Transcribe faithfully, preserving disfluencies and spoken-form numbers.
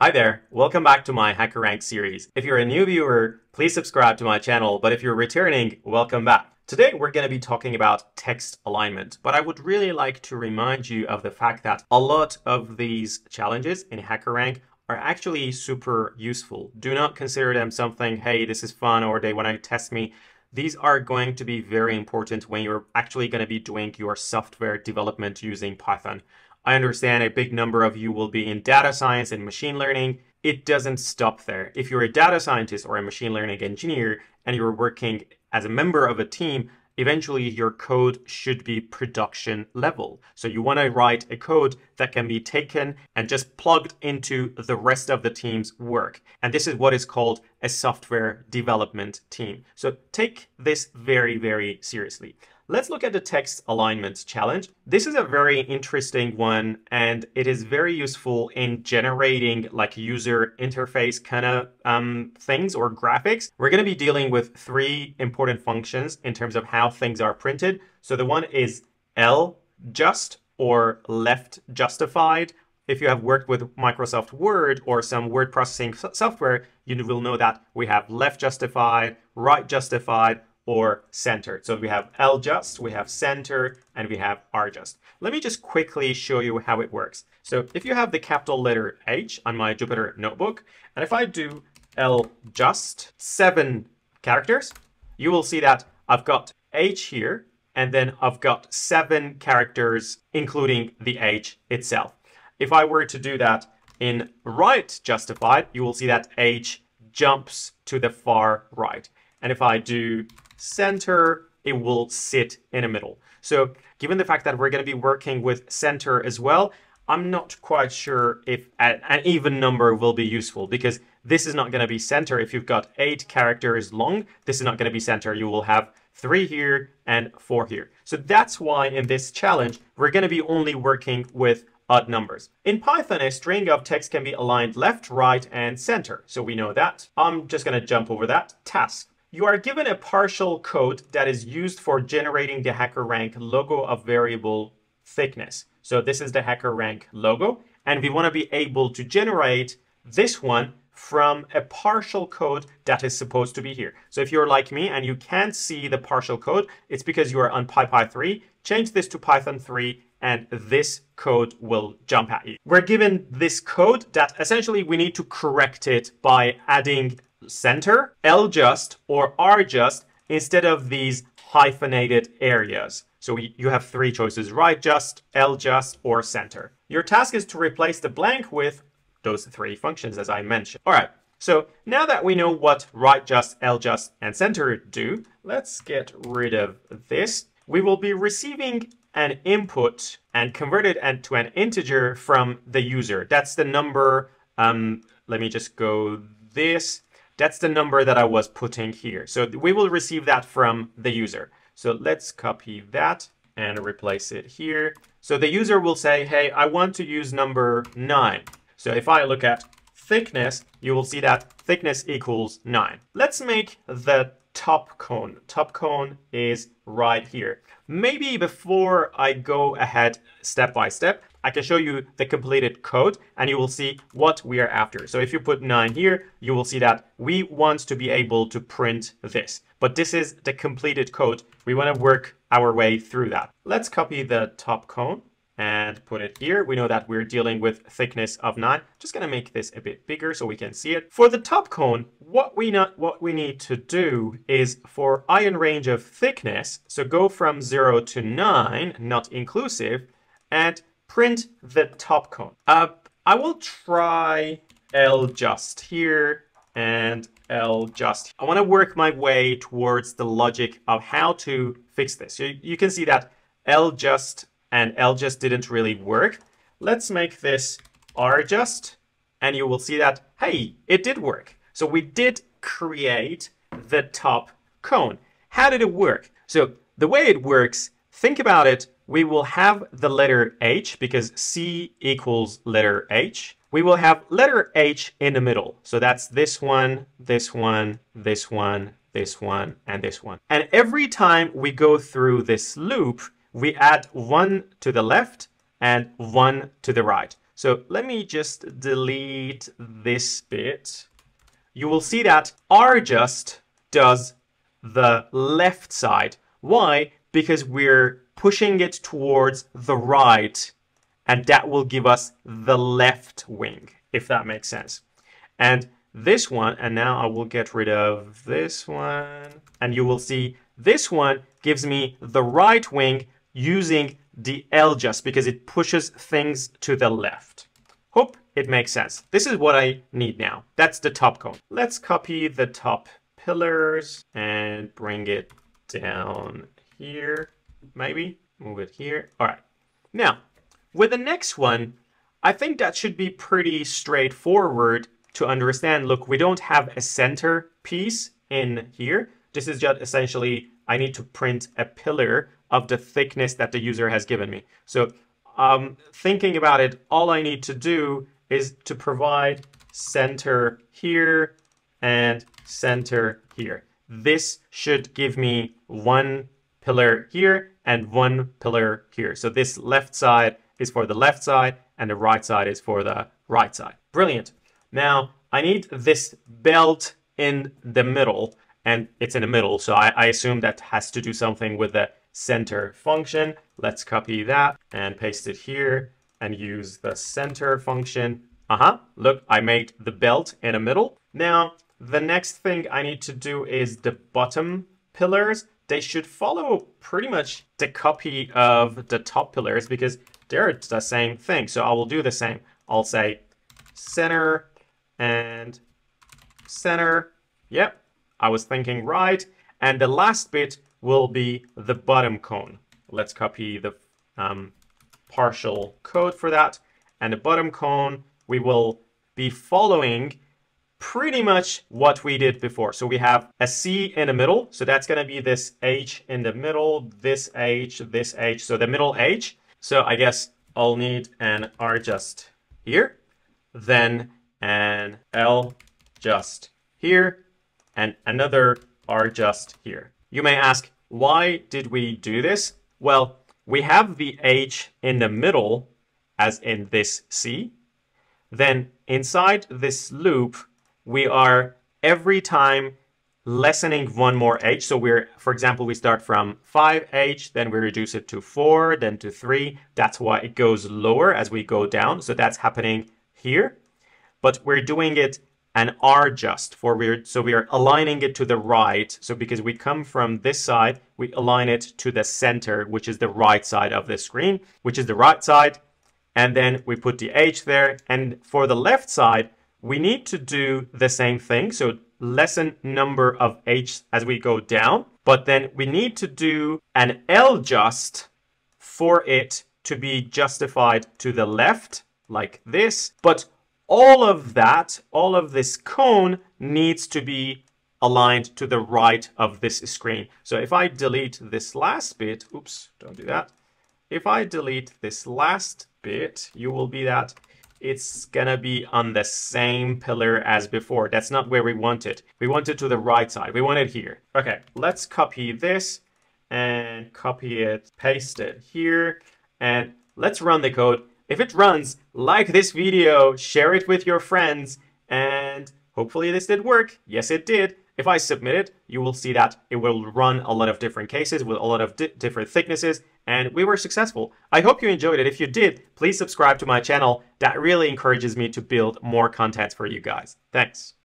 Hi there, welcome back to my Hackerrank series. If you're a new viewer, please subscribe to my channel, but if you're returning, welcome back. Today we're going to be talking about text alignment, but I would really like to remind you of the fact that a lot of these challenges in Hackerrank are actually super useful. Do not consider them something, hey, this is fun, or they want to test me. These are going to be very important when you're actually going to be doing your software development using Python. I understand a big number of you will be in data science and machine learning. It doesn't stop there. If you're a data scientist or a machine learning engineer and you're working as a member of a team, eventually your code should be production level. So you want to write a code that can be taken and just plugged into the rest of the team's work. And this is what is called a software development team. So take this very, very seriously. Let's look at the text alignment challenge. This is a very interesting one, and it is very useful in generating like user interface kind of um, things or graphics. We're going to be dealing with three important functions in terms of how things are printed. So the one is ljust or left justified. If you have worked with Microsoft Word or some word processing software, you will know that we have left justified, right justified, or centered. So we have ljust, we have center, and we have rjust. Let me just quickly show you how it works. So if you have the capital letter H on my Jupyter notebook, and if I do ljust, seven characters, you will see that I've got H here, and then I've got seven characters, including the H itself. If I were to do that in right justified, you will see that H jumps to the far right. And if I do center, it will sit in the middle. So given the fact that we're going to be working with center as well, I'm not quite sure if an even number will be useful, because this is not going to be center. If you've got eight characters long, this is not going to be center. You will have three here and four here. So that's why in this challenge, we're going to be only working with odd numbers. In Python, a string of text can be aligned left, right, and center. So we know that. I'm just going to jump over that. Task. You are given a partial code that is used for generating the Hackerrank logo of variable thickness. So this is the Hackerrank logo, and we want to be able to generate this one from a partial code that is supposed to be here. So if you're like me and you can't see the partial code, it's because you are on PyPy three. Change this to Python three, and this code will jump at you. We're given this code that essentially we need to correct it by adding center, ljust, or rjust instead of these hyphenated areas. So you have three choices: right just, ljust, or center. Your task is to replace the blank with those three functions as I mentioned. All right, so now that we know what right just, ljust, and center do, let's get rid of this. We will be receiving an input and convert it to an integer from the user. That's the number, um, let me just go this. That's the number that I was putting here. So we will receive that from the user. So let's copy that and replace it here. So the user will say, hey, I want to use number nine. So if I look at thickness, you will see that thickness equals nine. Let's make the top cone. Top cone is right here. Maybe before I go ahead step by step, I can show you the completed code and you will see what we are after. So if you put nine here, you will see that we want to be able to print this. But this is the completed code. We want to work our way through that. Let's copy the top cone and put it here. We know that we're dealing with thickness of nine. Just going to make this a bit bigger so we can see it. For the top cone, what we not what we need to do is for ion range of thickness, so go from zero to nine, not inclusive, and print the top cone. Uh, I will try ljust here and ljust. I want to work my way towards the logic of how to fix this. So you can see that ljust and ljust didn't really work. Let's make this rjust, and you will see that, hey, it did work. So we did create the top cone. How did it work? So the way it works, think about it, we will have the letter H because C equals letter H. We will have letter H in the middle. So that's this one, this one, this one, this one, and this one. And every time we go through this loop, we add one to the left and one to the right. So let me just delete this bit. You will see that rjust does the left side. Why? Because we're pushing it towards the right, and that will give us the left wing, if that makes sense. And this one, and now I will get rid of this one, and you will see this one gives me the right wing using the ljust because it pushes things to the left. Hope it makes sense. This is what I need now. That's the top cone. Let's copy the top pillars and bring it down here, maybe. Move it here. All right. Now, with the next one, I think that should be pretty straightforward to understand. Look, we don't have a center piece in here. This is just essentially, I need to print a pillar of the thickness that the user has given me. So um, thinking about it, all I need to do is to provide center here and center here. This should give me one pillar here and one pillar here. So this left side is for the left side and the right side is for the right side. Brilliant. Now I need this belt in the middle, and it's in the middle. So I, I assume that has to do something with the center function. Let's copy that and paste it here and use the center function. Uh-huh. Look, I made the belt in the middle. Now, the next thing I need to do is the bottom pillars. They should follow pretty much the copy of the top pillars because they're the same thing. So I will do the same. I'll say center and center. Yep, I was thinking right. And the last bit will be the bottom cone. Let's copy the um, partial code for that. And the bottom cone, we will be following pretty much what we did before. So we have a C in the middle. So that's going to be this H in the middle, this H, this H. So the middle H. So I guess I'll need an rjust here, then an ljust here, and another rjust here. You may ask, why did we do this? Well, we have the H in the middle, as in this C. Then inside this loop, we are every time lessening one more H. So we're, for example, we start from five H, then we reduce it to four, then to three. That's why it goes lower as we go down. So that's happening here. But we're doing it an rjust for we're so we are aligning it to the right. So because we come from this side, we align it to the center, which is the right side of the screen, which is the right side. And then we put the H there. And for the left side, we need to do the same thing. So lessen number of H as we go down. But then we need to do an ljust for it to be justified to the left, like this. But all of that, all of this cone needs to be aligned to the right of this screen. So if I delete this last bit, oops, don't do that. If I delete this last bit, you will be that it's gonna be on the same pillar as before. That's not where we want it. We want it to the right side. We want it here. Okay, let's copy this and copy it, paste it here, and let's run the code. If it runs, like this video, share it with your friends, and hopefully this did work. Yes, it did. If I submit it, you will see that it will run a lot of different cases with a lot of di different thicknesses, and we were successful. I hope you enjoyed it. If you did, please subscribe to my channel. That really encourages me to build more content for you guys. Thanks.